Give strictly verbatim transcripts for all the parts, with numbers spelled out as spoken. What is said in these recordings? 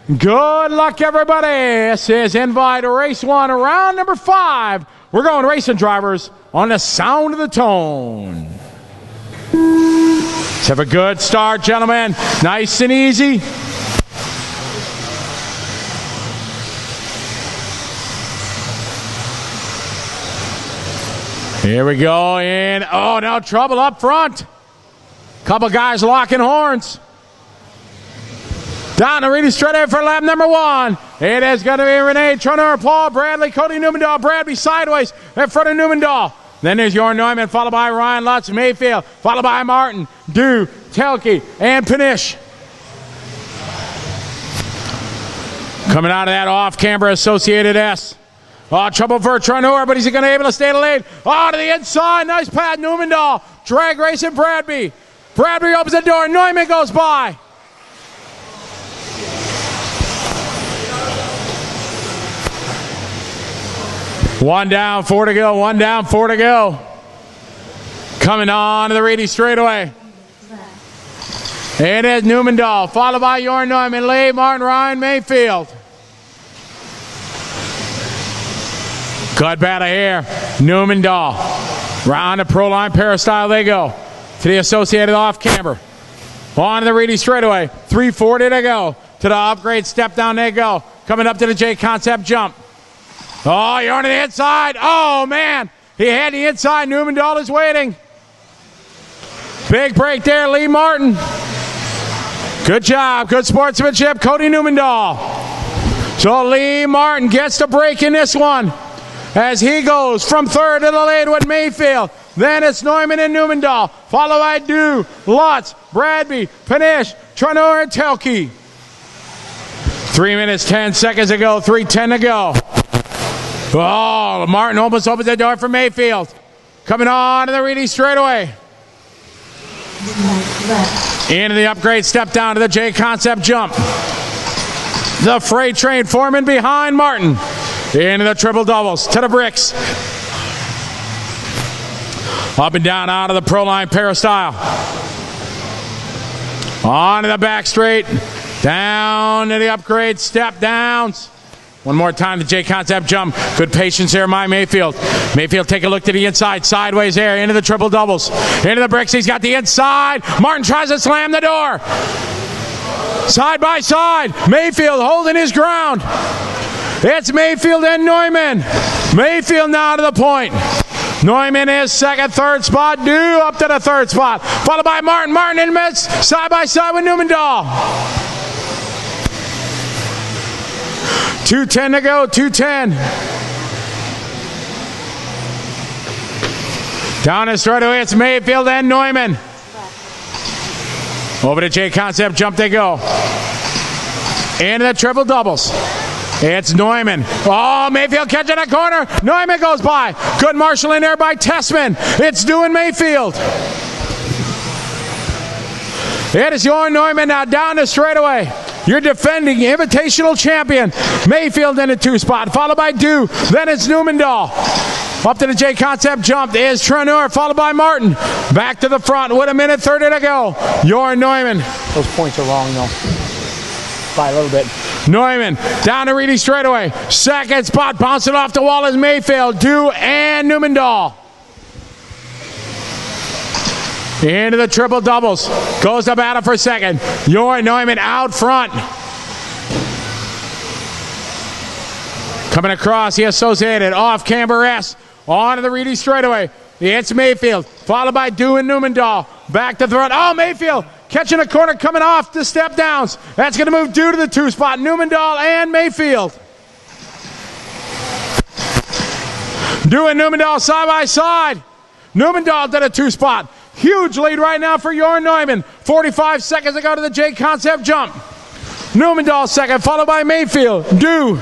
Good luck, everybody. This is Invite Race One, round number five. We're going racing, drivers, on the sound of the tone. Let's have a good start, gentlemen. Nice and easy. Here we go in. Oh, now trouble up front. Couple guys locking horns. Down to Reedy straight ahead for lap number one. It is going to be Renee, Turner, Paul, Bradley, Cody Newmandahl, Bradley sideways in front of Newmandahl. Then there's Jorn Neumann, followed by Ryan Lutz, Mayfield, followed by Martin, Dew, Telke, and Panish. Coming out of that off-camber Associated S. Oh, trouble for Tranor, but he's going to be able to stay the lead. Oh, to the inside. Nice pass, Newmandahl. Drag racing Bradby. Bradby opens the door. Neumann goes by. One down, four to go. One down, four to go. Coming on to the Reedy straightaway. It is Newmandahl, followed by Jorn Neumann, Lee, Martin, Ryan, Mayfield. Good battle here. Newmandahl. Round the pro line peristyle they go. To the Associated off camber. On to the Reedy straightaway. three forty to go. To the upgrade step down they go. Coming up to the J Concept jump. Oh, you're on the inside. Oh, man. He had the inside. Newmandahl is waiting. Big break there, Lee Martin. Good job. Good sportsmanship, Cody Newmandahl. So Lee Martin gets the break in this one as he goes from third to the lead with Mayfield. Then it's Neumann and Newmandahl. Followed by Dew, Lutz, Bradby, Panish, Tranor, and Telke. Three minutes, ten seconds to go. three ten to go. Oh, Martin almost opens the door for Mayfield. Coming on to the Reedy straightaway. Into the upgrade step down to the J Concept jump. The freight train foreman behind Martin. Into the triple doubles to the bricks. Up and down out of the pro line peristyle. On to the back straight. Down to the upgrade step downs. One more time, the J Concept jump. Good patience there, my Mayfield. Mayfield take a look to the inside, sideways there, into the triple doubles. Into the bricks, he's got the inside. Martin tries to slam the door. Side by side, Mayfield holding his ground. It's Mayfield and Neumann. Mayfield now to the point. Neumann is second, third spot. Dew up to the third spot. Followed by Martin. Martin in the midst, side by side with Newmandahl. two ten to go, two ten. Down the straightaway, it's Mayfield and Neumann. Over to J Concept jump they go. Into the triple doubles. It's Neumann. Oh, Mayfield catching a corner. Neumann goes by. Good marshalling there by Tessman. It's Dew and Mayfield. It is Jorn Neumann now down the straightaway. You're defending Invitational champion. Mayfield in the two spot, followed by Dew. Then it's Newmandahl. Up to the J Concept jump is Tranor, followed by Martin. Back to the front with a minute thirty to go. Jorn Neumann. Those points are wrong, though. By a little bit. Neumann down to Reedy straightaway. Second spot, bouncing off the wall is Mayfield, Dew, and Newmandahl. Into the triple doubles. Goes to battle for second. Jorn Neumann out front. Coming across the Associated off camber S. On to the Reedy straightaway. It's Mayfield. Followed by Dew and Newmandahl. Back to the front. Oh, Mayfield catching a corner coming off the step downs. That's going to move Dew to the two spot. Newmandahl and Mayfield. Dew and Newmandahl side by side. Newmandahl to the two spot. Huge lead right now for Jorn Neumann. forty-five seconds to go to the J Concept jump. Newmandahl second, followed by Mayfield. Dew.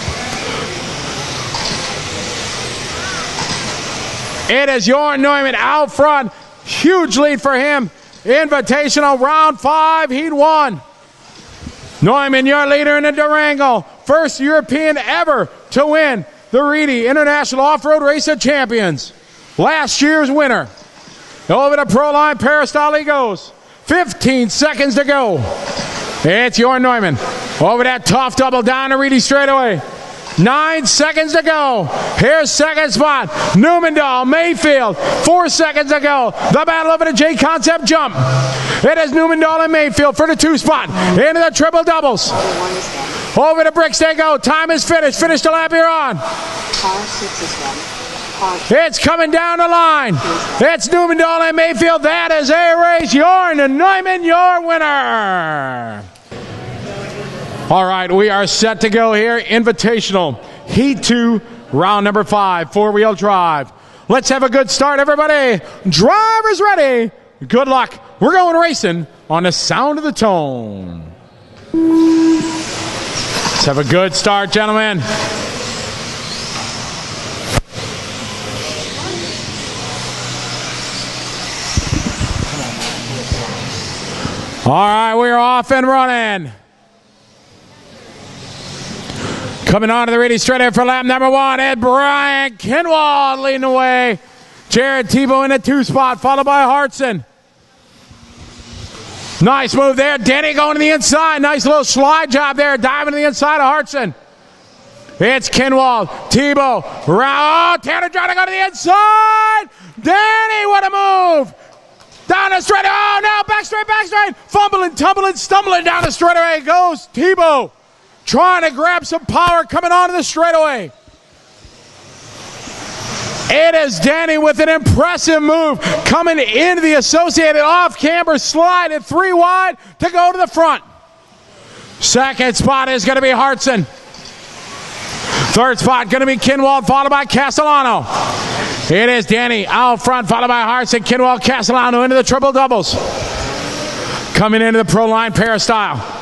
It is Jorn Neumann out front. Huge lead for him. Invitational round five, heat one. Neumann, your leader in the Durango. First European ever to win the Reedy International Off-Road Race of Champions. Last year's winner. Over the pro line peristyle he goes. fifteen seconds to go. It's your Neumann. Over that tough double down to Reedy straightaway. Nine seconds to go. Here's second spot. Newmandahl, Mayfield. Four seconds to go. The battle over the J-Concept jump. It is Newmandahl and Mayfield for the two spot. Into the triple doubles. Over the bricks they go. Time is finished. Finish the lap you're on. It's coming down the line. It's Newmandahl and Mayfield. That is a race. You're the Neumann, your winner. All right, we are set to go here. Invitational, Heat two, round number five, four-wheel drive. Let's have a good start, everybody. Drivers ready. Good luck. We're going racing on the sound of the tone. Let's have a good start, gentlemen. All right, we're off and running. Coming on to the Reedy straight ahead for lap number one, Ed Brian Kinwald leading the way. Jared Tebow in the two spot, followed by Hartson. Nice move there. Denny going to the inside. Nice little slide job there, diving to the inside of Hartson. It's Kinwald, Tebow, oh, Tanner trying to go to the inside. Denny, what a move. Down the straight, oh no, back straight, back straight. Fumbling, tumbling, stumbling down the straightaway goes Tebow. Trying to grab some power coming onto the straightaway. It is Danny with an impressive move coming into the Associated off-camber slide at three wide to go to the front. Second spot is going to be Hartson. Third spot going to be Kinwald, followed by Castellano. It is Danny out front, followed by Hartson, Kinwald, Castellano into the triple doubles. Coming into the Pro Line Peristyle.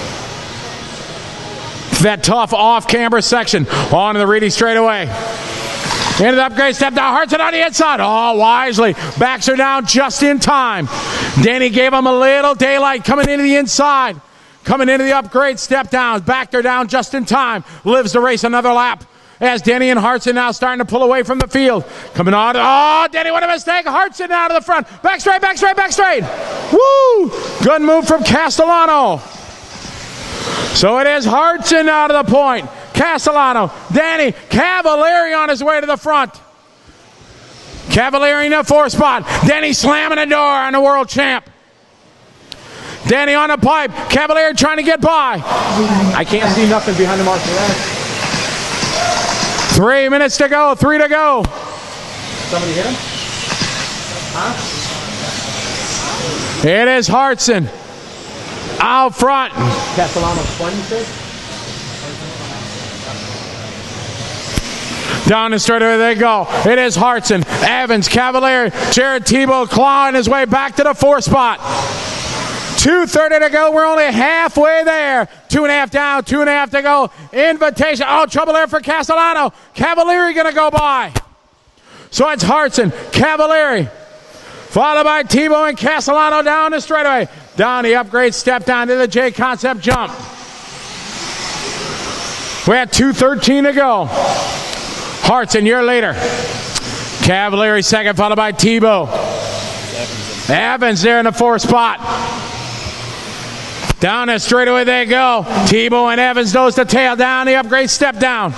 That tough off-camber section onto the Reedy straightaway. Into the upgrade step down. Hartson on the inside. Oh, wisely. Backs her down just in time. Danny gave him a little daylight coming into the inside. Coming into the upgrade step down. Backed her down just in time. Lives the race another lap. As Denny and Hartson now starting to pull away from the field. Coming on. Oh, Denny, what a mistake. Hartson out of the front. Back straight, back straight, back straight. Woo! Good move from Castellano. So it is Hartson out of the point. Castellano, Danny, Cavalieri on his way to the front. Cavalieri in the fourth spot. Danny slamming the door on the world champ. Danny on the pipe. Cavalieri trying to get by. I can't see nothing behind the marker. Three minutes to go. Three to go. Somebody hit him? Huh? It is Hartson. Out front. Castellano twenty-six. Down the straightaway they go. It is Hartson, Evans, Cavalieri, Jared Tebow clawing his way back to the fourth spot. two thirty to go. We're only halfway there. Two and a half down, two and a half to go. Invitation. Oh, trouble there for Castellano. Cavalieri going to go by. So it's Hartson, Cavalieri, followed by Tebow and Castellano down the straightaway. Down the upgrade step down to the J-Concept jump. We have two thirteen to go. Hartson, your leader. Cavalieri second, followed by Tebow. Evans there in the fourth spot. Down the straightaway they go. Tebow and Evans nose to tail down the upgrade step down.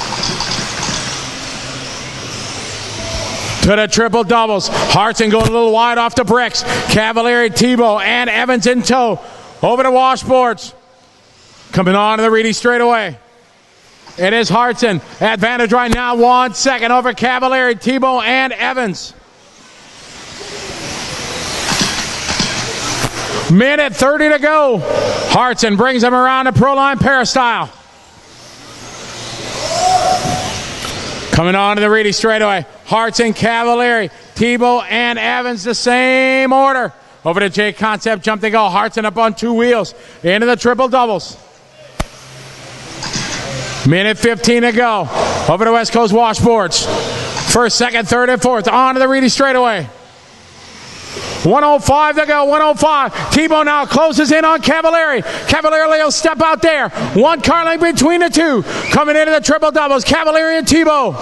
To the triple doubles. Hartson going a little wide off the bricks. Cavalieri, Tebow, and Evans in tow. Over the washboards. Coming on to the Reedy straightaway. It is Hartson. Advantage right now. One second over Cavalieri, Tebow, and Evans. Minute thirty to go. Hartson brings him around the Pro Line Peristyle. Coming on to the Reedy straightaway. Hartson, Cavalieri, Tebow, and Evans, the same order. Over to J-Concept jump they go. Hartson up on two wheels. Into the triple doubles. Minute fifteen to go. Over to West Coast washboards. First, second, third, and fourth. On to the Reedy straightaway. one oh five to go, one oh five. Tebow now closes in on Cavalieri. Cavalieri will step out there. One car length between the two. Coming into the triple doubles, Cavalieri and Tebow.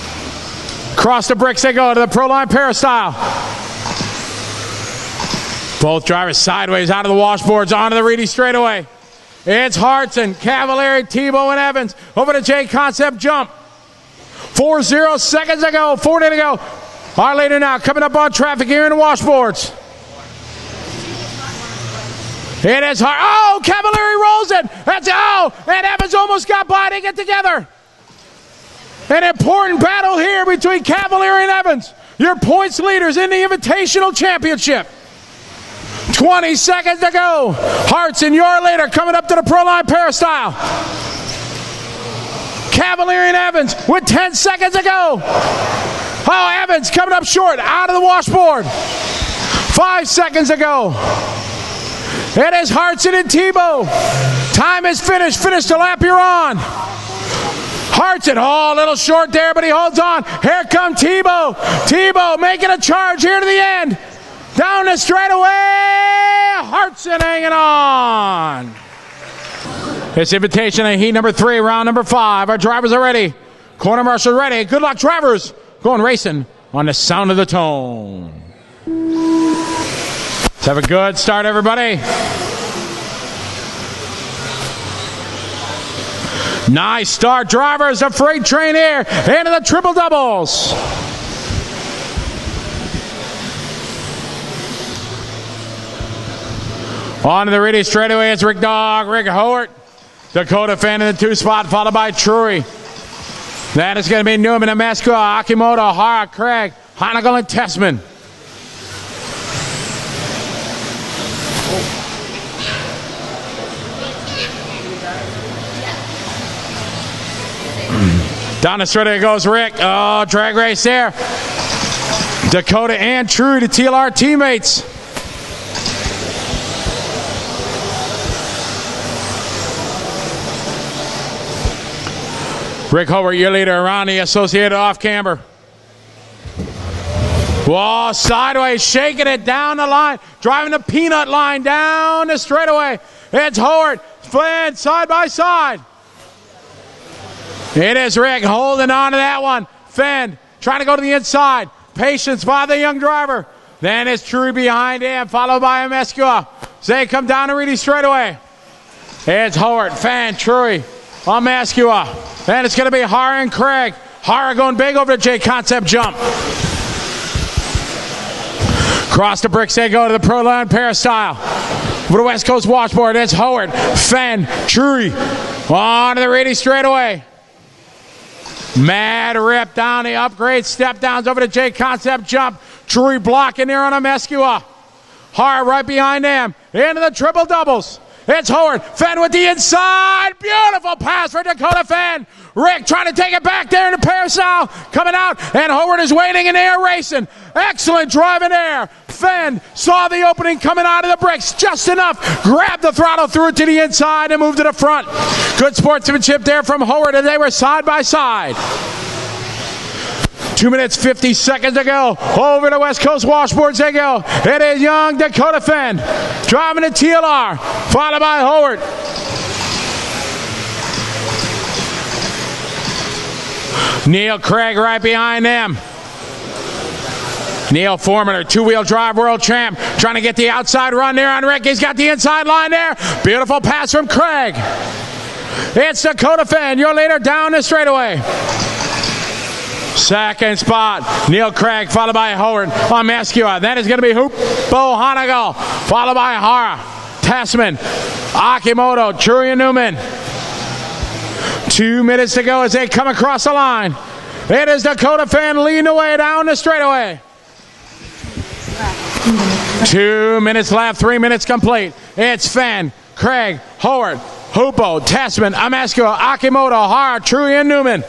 Across the bricks they go to the Pro Line Peristyle. Both drivers sideways out of the washboards onto the Reedy straightaway. It's Hartson, Cavalieri, Tebow, and Evans over to J Concept jump. Four zero seconds to go, forty to go. Our leader now coming up on traffic here in the washboards. It is hard. Oh, Cavalieri rolls it. That's oh, and Evans almost got by to get together. An important battle here between Cavalieri and Evans. Your points leaders in the Invitational Championship. twenty seconds to go. Hartson, your leader, coming up to the Pro Line Peristyle. Cavalieri and Evans with ten seconds to go. Oh, Evans coming up short, out of the washboard. Five seconds to go. It is Hartson and Tebow. Time is finished. Finish the lap you're on. Hartson, oh, a little short there, but he holds on. Here comes Tebow. Tebow making a charge here to the end. Down the straightaway. Hartson hanging on. It's invitation at heat number three, round number five. Our drivers are ready. Corner marshal ready. Good luck, drivers. Going racing on the sound of the tone. Let's have a good start, everybody. Nice start, drivers. The freight train here into the triple doubles. On to the Reedy straightaway. It's Rick Dog, Rick Howard. Dakota Fan in the two spot, followed by Trury. Then it's going to be Newman, Amescua, Akimoto, Hara, Craig, Honegal, and Tessman. Down the straightaway goes Rick. Oh, drag race there. Dakota and Trury, the T L R teammates. Rick Hobart, your leader around the Associated off camber. Whoa, sideways, shaking it down the line, driving the peanut line down the straightaway. It's Howard, Flynn, side by side. It is Rick holding on to that one. Finn trying to go to the inside. Patience by the young driver. Then it's Trury behind him, followed by Amescua. They come down to Reedy straightaway. It's Howard, Finn, Trury, Amescua. Then it's going to be Hara and Craig. Hara going big over the J Concept jump. Cross the bricks, they go to the Pro Line Peristyle. For the West Coast washboard, it's Howard, Fenn, Trury. On to the Reedy straightaway. Mad rip down the upgrade, step downs over the J Concept jump. Trury blocking there on Amescua. Hara right behind him. Into the triple doubles. It's Howard. Fenn with the inside. Beautiful pass for Dakota Fenn. Rick trying to take it back there in the peristyle. Coming out, and Howard is waiting in air racing. Excellent drive in air. Fenn saw the opening coming out of the bricks just enough. Grabbed the throttle, threw it to the inside, and moved to the front. Good sportsmanship there from Howard, and they were side by side. Two minutes, fifty seconds to go. Over the West Coast washboards they go. It is young Dakota Fenn driving the T L R, followed by Howard. Neil Craig right behind them. Neil Foreman, two-wheel drive world champ, trying to get the outside run there on Rick. He's got the inside line there. Beautiful pass from Craig. It's Dakota Fenn, your leader down the straightaway. Second spot, Neil Craig, followed by Howard on Amescua. Then it's going to be Hoop Bo Honegal, followed by Hara, Tessman, Akimoto, Trury, and Newman. Two minutes to go as they come across the line. It is Dakota Fenn leading the way down the straightaway. Two minutes left, three minutes complete. It's Fenn, Craig, Howard, Hoopo, Tessman, Amescua, Akimoto, Hara, Trury, and Newman.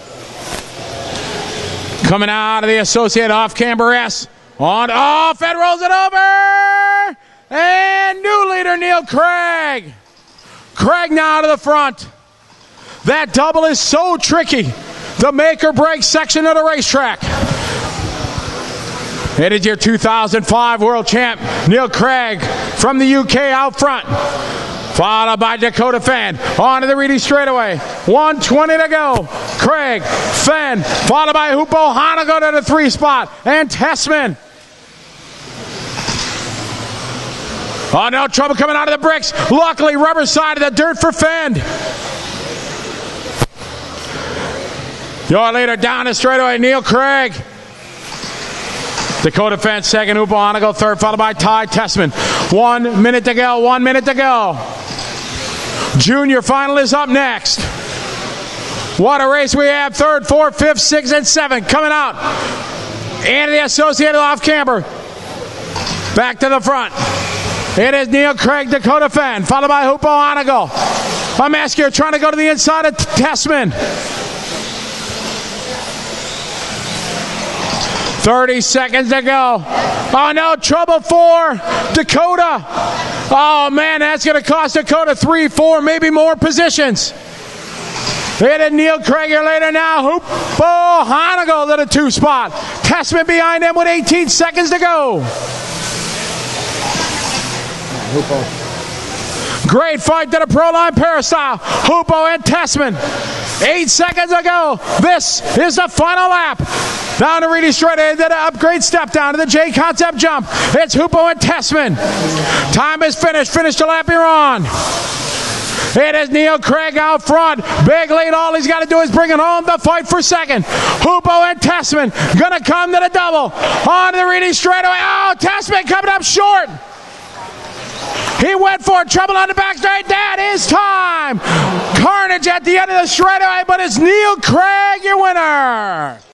Coming out of the Associated off camber S. On, oh, Fenn rolls it over. And new leader, Neil Craig. Craig now to the front. That double is so tricky. The make or break section of the racetrack. It is your two thousand five world champ, Neil Craig from the U K out front. Followed by Dakota Fenn. On to the Reedy straightaway. one twenty to go. Craig, Fenn, followed by Hoopo Honegal to the three spot. And Tessman. Oh, no trouble coming out of the bricks. Luckily, rubber side of the dirt for Fend. Your leader down the straightaway, Neil Craig. Dakota Fend second, Hoopo Hanago third, followed by Ty Tessman. One minute to go, one minute to go. Junior final is up next. What a race we have. Third, fourth, fifth, sixth, and seventh coming out. And the Associated off-camber. Back to the front. It is Neil Craig, Dakota Fend, followed by Hoopo Hanago. Amaskier trying to go to the inside of Tessman. thirty seconds to go. Oh, no, trouble for Dakota. Oh, man, that's going to cost Dakota three, four, maybe more positions. It is Neil Craig here later now. Hoopo Hanago to the two spot. Tessman behind him with eighteen seconds to go. Great fight to the Pro Line Peristyle. Hoopo and Tessman. Eight seconds to go. This is the final lap. Down to Reedy straight into the upgrade step down to the J Concept jump. It's Hoopo and Tessman. Time is finished. Finish the lap you're on. It is Neil Craig out front. Big lead. All he's got to do is bring it home to fight for second. Hoopo and Tessman going to come to the double. On to the Reedy straightaway. Oh, Tessman coming up short. He went for it. Trouble on the back straight. That is time. Carnage at the end of the straightaway, but it's Neil Craig, your winner.